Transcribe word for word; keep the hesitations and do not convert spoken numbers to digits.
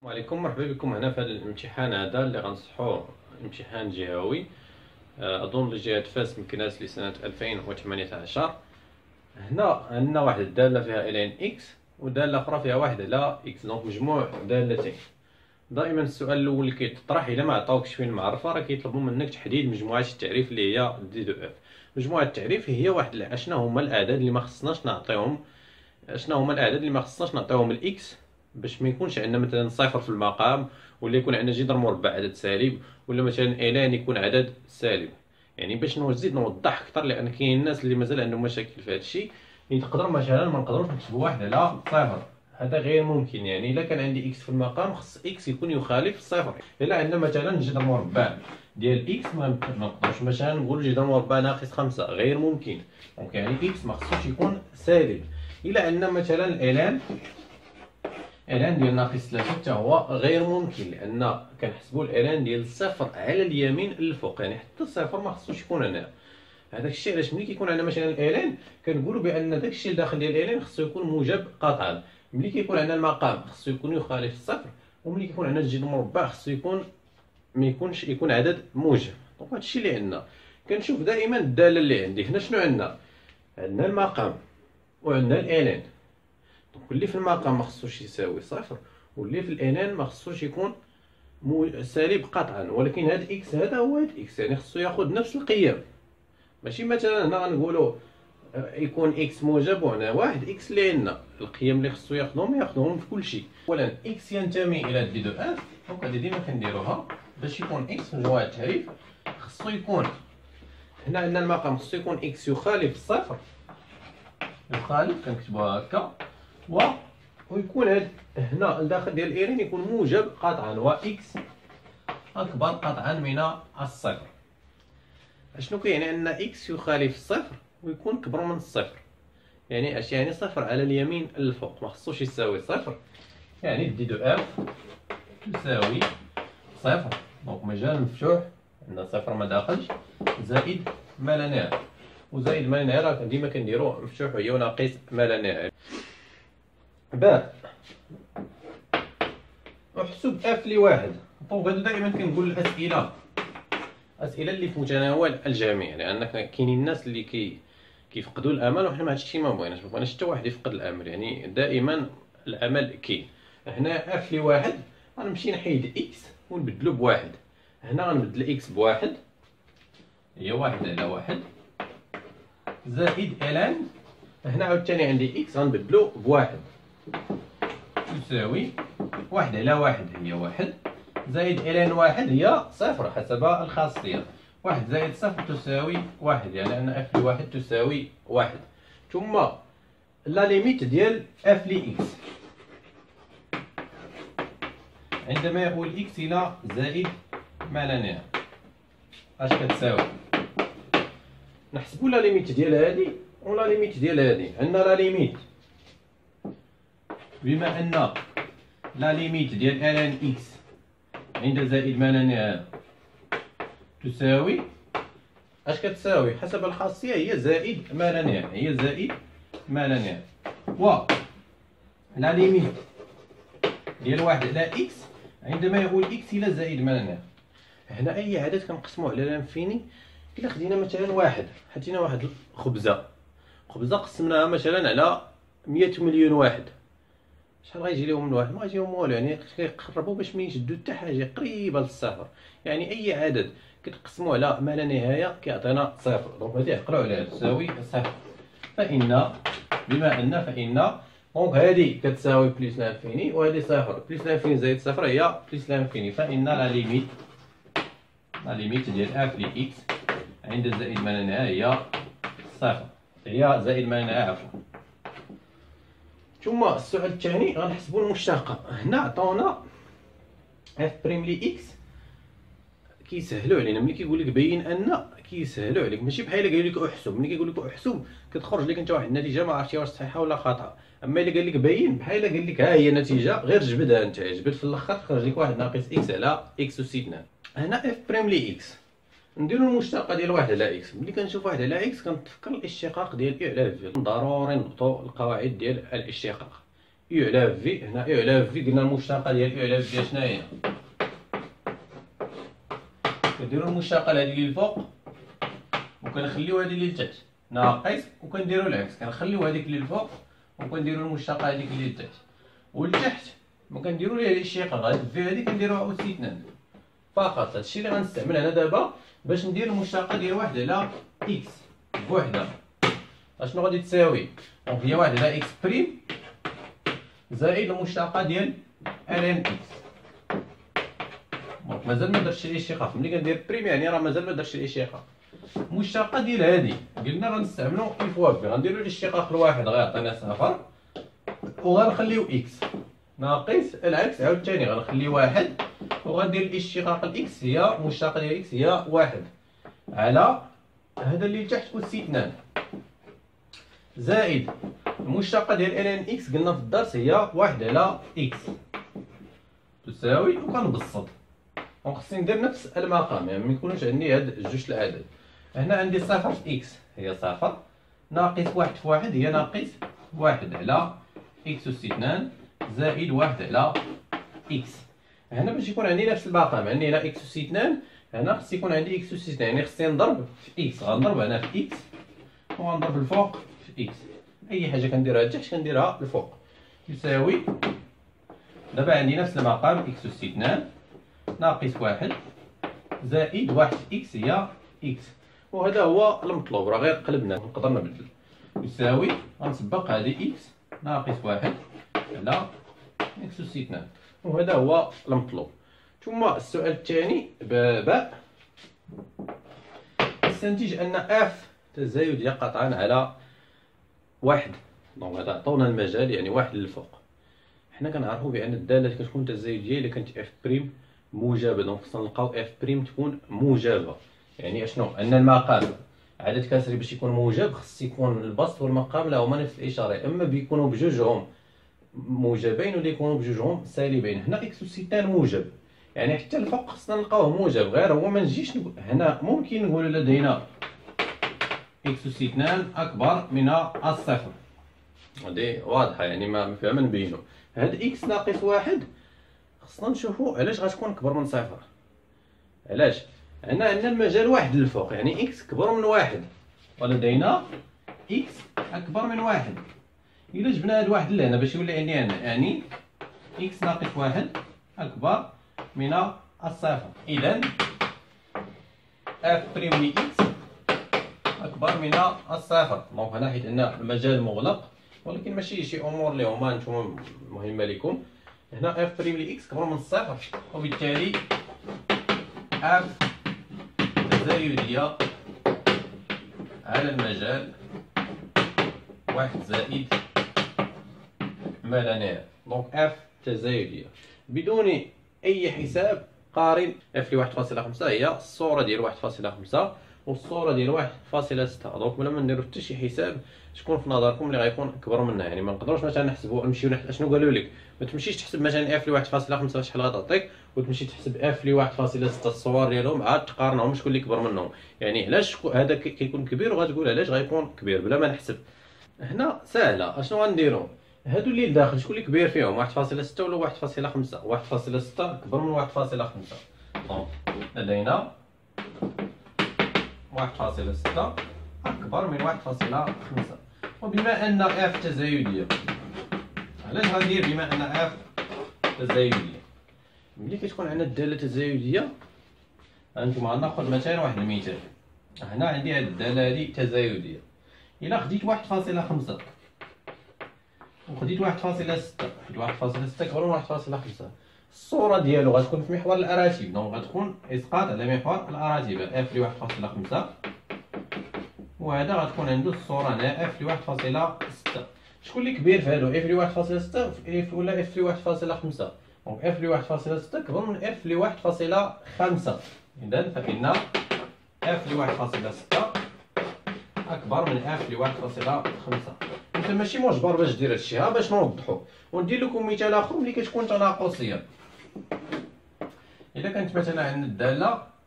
السلام عليكم، مرحبا بكم هنا في هذا الامتحان هذا اللي غنصحوه امتحان جهوي. آه، اظن لجهة فاس من كناس لسنة ألفين وثمانية عشر. هنا عندنا واحد الدالة فيها الين اكس ودالة اخرى فيها واحد على اكس، دونك مجموع دالتين. دائما السؤال الاول اللي كيتطرح الا ما عطاوكش فين المعرفة راه كيطلبوا منك تحديد مجموعات التعريف اللي هي دي دو اف. مجموعة التعريف هي واحد اشنا هما الاعداد اللي ما خصناش نعطيهم اشنا هما الاعداد اللي ما خصناش نعطيهم الاكس، باش ما يكونش عندنا مثلا صفر في المقام، ولا يكون عندنا جذر مربع عدد سالب، ولا مثلا الان يكون عدد سالب. يعني باش نزيد نوضح اكثر، لان كاين الناس اللي مازال عندهم مشاكل في هذا الشيء. تقدر مثلا ما نقدروش نكتبوا واحد على صفر، هذا غير ممكن. يعني الا كان عندي اكس في المقام خص اكس يكون يخالف الصفر. الا عندنا مثلا جذر مربع ديال اكس ما نقدروش مثلا نقولوا جذر مربع ناقص خمسة، غير ممكن. دونك يعني اكس ما خصوش يكون سالب. الا عندنا مثلا الان الان ديال ناقص ثلاثة حتى هو غير ممكن، لان كنحسبوا الان ديال الصفر على اليمين الفوق، يعني حتى الصفر ما خصوش يكون هنا. هذاك الشيء علاش ملي كيكون عندنا مثلا الان كنقولوا بان داك الشيء الداخل ديال الان خصو يكون موجب قطعا. ملي كيكون عندنا المقام خصو يكون يخالف الصفر، وملي كيكون عندنا الجذر مربع خصو يكون ما يكونش يكون عدد موجب. دونك هادشي اللي عندنا. كنشوف دائما الداله اللي عندي هنا شنو عندنا. عندنا المقام وعندنا الان. دونك اللي في المقام ما خصوش يساوي صفر، واللي في الانان ما خصوش يكون مو سالب قطعا. ولكن هاد اكس هذا هو هاد اكس، يعني خصو ياخذ نفس القيم. ماشي مثلا هنا غنقولوا يكون اكس موجب وهنا واحد اكس، اللي عندنا القيم اللي خصو ياخذهم ياخذهم في كل شيء. اولا اكس ينتمي الى دي دو اف، دونك هذه ديما كنديروها باش يكون اكس في مجموعه التعريف. خصو يكون هنا عندنا المقام خصو يكون اكس يخالف الصفر، يخالف كنكتبوها هكا، و ويكون هاد هنا الداخل ديال الإيرين يكون موجب قطعا، و اكس اكبر قطعا من الصفر. اشنو كيعني ان اكس يخالف الصفر ويكون كبر من الصفر؟ يعني اش يعني صفر على اليمين الفوق ما خصوش يساوي صفر، يعني دي دو اف تساوي صفر. دونك مجال مفتوح، عندنا صفر ما داخلش، زائد ما لا نهاية. وزائد ما لا نهاية راه ديما كنديروه مفتوح وهي ناقص ما لا نهاية. باء احسب اف لواحد. دونك هادو دائما كنقول الاسئله اسئله اللي في متناول الجميع، لان كاينين الناس اللي كي كيفقدوا الامل، وحنا ما هادشي الشيء ما بغيناش ما بغيناش حتى واحد يفقد الامل. يعني دائما الامل كاين. هنا اف لواحد غنمشي نحيد اكس ونبدلو بواحد. هنا غنبدل اكس بواحد، هي واحد على واحد، زائد الان هنا عاوتاني عندي اكس غنبدلو بواحد تساوي واحد على واحد هي واحد، زائد الان واحد هي صفر حسب الخاصية. واحد زائد صفر تساوي واحد، يعني أن اف لواحد تساوي واحد. ثم لا ليميت ديال اف لإكس عندما يؤول اكس إلى زائد ما لا نهاية اش كتساوي؟ نحسبوا لا ليميت ديال هادي ولا ليميت ديال هادي. عندنا لا ليميت بما ان لا ليميت ديال الان اكس عند زائد ما لا نهاية تساوي اش كتساوي؟ حسب الخاصية هي زائد ما لا نهاية، هي زائد ما لا نهاية. و لا ليميت ديال واحد على اكس عندما يؤول اكس الى زائد ما لا نهاية. هنا اي عدد كنقسموه على لانفيني. الا خدينا مثلا واحد، حطينا واحد خبزة خبزة قسمناها مثلا على مية مليون واحد، شحال غيجي لهم من واحد؟ ما غيجيهم والو. يعني كيقربوا باش ما يشدوا حتى حاجه قريبه للصفر. يعني اي عدد كتقسموا على ما لا نهايه كيعطينا صفر. دونك غادي نقراو عليها تساوي صفر. فان بما ان فان دونك هذه كتساوي بليس لانفيني وهذه صفر. بليس لانفيني زائد صفر هي بليس لانفيني. فان لا ليميت لا ليميت ديال اف لإكس عند زائد ما لا نهايه هي صفر، هي زائد ما لا نهايه عفوا. ثم السؤال الثاني غنحسبوا المشتقة. هنا عطاونا اف بريم لي اكس، كيسهلوا علينا. ملي كيقول لك بين ان كيسهلوا عليك، ماشي بحال قال لك احسب. ملي كيقول لك احسب كتخرج لك انت واحد النتيجه ما عرفتي واش صحيحه ولا خاطئه. اما الا قال لك بين بحال قال لك ها هي النتيجه غير جبدها انت، جبد في الاخر تخرج لك واحد ناقص اكس على اكس اس اثنان. هنا اف بريم لي اكس نديرو المشتقة ديال واحد على اكس. ملي كنشوف واحد على اكس كنتفكر الاشتقاق ديال اي على في. ضروري نضبطو القواعد ديال الاشتقاق. يو على في. هنا يو على في قلنا المشتقه ديال يو على في شنو هي؟ كنديرو المشتقه هذه اللي الفوق وكنخليو هذه اللي لتحت ناقص، وكنديرو العكس كنخليو هذيك اللي الفوق وكنديرو المشتقه هذيك اللي لتحت، والتحت ما كنديرو ليها الاشتقاق. هاد في هذه كنديروها أس اثنان فقط. هادشي اللي غنستعمل انا دابا باش ندير المشتقه ديال واحد على اكس بوحدها. اشنو غادي تساوي؟ دونك هي واحد على اكس بريم زائد المشتقه ديال ال ان اكس. دونك مازال ما درتش الاشتقاق، ملي كندير بريم يعني راه مازال ما درتش الاشتقاق. المشتقه ديال هادي قلنا غنستعملو اي فوا بي، غنديرو الاشتقاق الواحد غيعطينا صفر وغنخليو اكس ناقص العكس عاوتاني غنخليو واحد، وغندير الاشتقاق الاكس هي المشتقه ديال اكس هي واحد على هذا اللي تحت أس اثنان زائد المشتقه ديال ال ان اكس قلنا في الدرس هي واحد على اكس تساوي، وكنبسط. دونك خصني ندير نفس المقام يعني ما يكونوش عندي هاد جوج الاعداد. هنا عندي صفر في اكس هي صفر ناقص واحد في واحد هي ناقص واحد على اكس أس اثنان زائد واحد على اكس. هنا باش يكون عندي نفس المقام عندي هنا اكس أس اثنان، هنا خص يكون عندي اكس أس اثنان يعني خصني نضرب في اكس. غنضرب هنا في اكس وغنضرب الفوق في اكس. اي حاجه كنديرها لتحت كنديرها الفوق يساوي. دابا عندي نفس المقام اكس أس اثنان ناقص واحد زائد واحد في اكس هي اكس، وهذا هو المطلوب راه غير قلبنا نقدر نبدل. يساوي غنسبق هذه اكس ناقص واحد على اكس أس اثنان، وهذا هو المطلوب. ثم السؤال الثاني باء استنتج ان اف تزايدية قطعا على واحد. دونك هذا عطونا المجال يعني واحد للفوق. حنا كنعرفوا بان الداله كتكون تزايديه الا كانت اف بريم موجبه، دونك خصنا نلقاو اف بريم تكون موجبه. يعني اشنو؟ ان المقام عدد كسري باش يكون موجب خص يكون البسط والمقام لهما نفس الاشاره، اما بيكونوا بجوجهم موجبين ولا يكونوا بجوجهم سالبين. هنا اكس أس اثنان موجب يعني حتى الفوق خصنا نلقاوه موجب، غير هو ما نجيش نقول هنا ممكن نقول لدينا اكس أس اثنان اكبر من الصفر، هذه واضحه يعني ما فيها ما نبينو. هاد اكس ناقص واحد خصنا نشوفو علاش غتكون اكبر من صفر. علاش؟ هنا عندنا المجال واحد للفوق يعني اكس كبر من واحد، ولدينا اكس اكبر من واحد. الا جبنا هاد واحد لهنا باش يولي عندي هنا يعني اكس ناقص واحد اكبر من الصفر، اذا اف بريم ل اكس اكبر من الصفر. دونك هنا حيت ان المجال مغلق ولكن ماشي شي امور اللي هما نتوما مهمه لكم. هنا اف بريم ل اكس كبر من الصفر، وبالتالي اف تزايديه على المجال واحد زائد ما لا نهايه. دونك اف تزايديه بدون اي حساب قارن. اف ل واحد فاصلة خمسة هي الصوره ديال واحد فاصلة خمسة والصوره ديال واحد فاصلة ستة. دونك بلا ما نديرو حتى شي حساب شكون في نظركم اللي غيكون اكبر منها. يعني ما نقدروش مثلا نحسبوا نمشيو نحسب اشنو قالوا لك، ما تمشيش تحسب مثلا اف ل واحد فاصلة خمسة شحال غتعطيك وتمشي تحسب اف ل واحد فاصلة ستة الصور ديالهم عاد تقارنهم شكون اللي كبر منهم. يعني علاش هذا كيكون كبير وغتقول علاش غيكون كبير بلا ما نحسب. هنا سهله اشنو غنديرو، هادو اللي لداخل شكون اللي كبير فيهم واحد فاصلة ستة ولا واحد فاصلة خمسة؟ واحد فاصلة ستة كبر من واحد فاصلة خمسة. دونك لدينا واحد فاصلة ستة اكبر من واحد فاصلة خمسة. وبما ان اف تزايديه علاش غندير بما ان اف تزايديه؟ ملي كتكون عندنا الداله تزايديه انتم غناخذ مثلا واحد المثال. هنا عندي هاد الداله هادي تزايديه، الا خديت واحد فاصلة خمسة وخديت واحد فاصلة ستة، حيت واحد فاصلة ستة كبر من واحد فاصلة خمسة، الصوره ديالو غتكون في محور الاراتب. دونك غتكون اسقاط على محور الاراتب اف ل واحد فاصلة خمسة، وهذا غتكون عنده الصوره هنا اف ل واحد فاصلة ستة. شكون اللي كبير في هادو؟ اف ل واحد فاصلة ستة اف ولا اف ل واحد فاصلة خمسة؟ دونك اف ل واحد فاصلة ستة كبر من اف ل واحد فاصلة خمسة، اذا فإن اف ل واحد فاصلة ستة اكبر من اف ل واحد فاصلة خمسة. انت ماشي مجبر باش دير هادشي، ها باش نوضحو وندير لكم مثال اخر ملي كتكون تناقصيه. الا كانت مثلا عندنا الداله